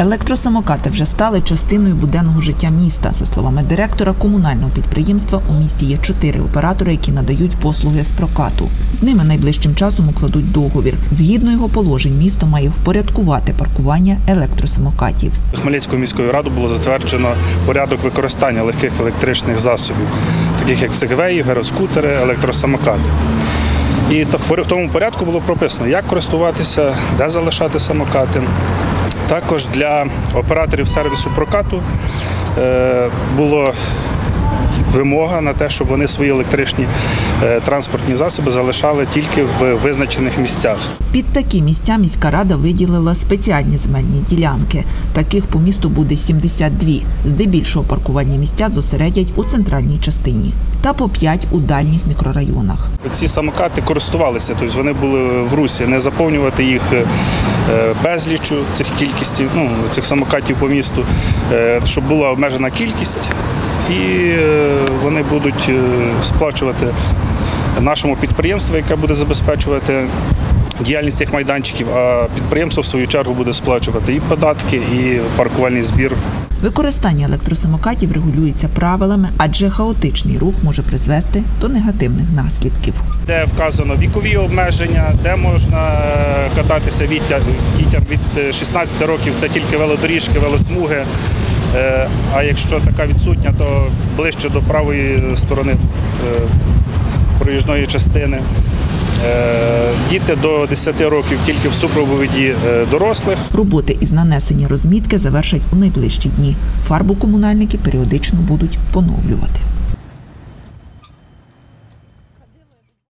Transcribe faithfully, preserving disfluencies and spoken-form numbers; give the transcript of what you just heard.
Електросамокати вже стали частиною буденного життя міста. За словами директора комунального підприємства, у місті є чотири оператори, які надають послуги з прокату. З ними найближчим часом укладуть договір. Згідно його положень, місто має впорядкувати паркування електросамокатів. Хмельницькою міською радою було затверджено порядок використання легких електричних засобів, таких як сегвеї, гіроскутери, електросамокати. І в тому порядку було прописано, як користуватися, де залишати самокати. Також для операторів сервісу прокату було вимога на те, щоб вони свої електричні транспортні засоби залишали тільки в визначених місцях. Під такі місця міська рада виділила спеціальні земельні ділянки. Таких по місту буде сімдесят дві. Здебільшого паркувальні місця зосередять у центральній частині та по п'ять у дальніх мікрорайонах. Ці самокати користувалися, тобто вони були в русі, не заповнювати їх безліччю цих кількістей, ну, цих самокатів по місту, щоб була обмежена кількість. І вони будуть сплачувати нашому підприємству, яке буде забезпечувати діяльність цих майданчиків, а підприємство в свою чергу буде сплачувати і податки, і паркувальний збір. Використання електросамокатів регулюється правилами, адже хаотичний рух може призвести до негативних наслідків. Де вказано вікові обмеження, де можна кататися дітям від шістнадцяти років, це тільки велодоріжки, велосмуги. А якщо така відсутня, то ближче до правої сторони проїжджої частини. Діти до десяти років тільки в супроводі дорослих. Роботи із нанесення розмітки завершать у найближчі дні. Фарбу комунальники періодично будуть поновлювати.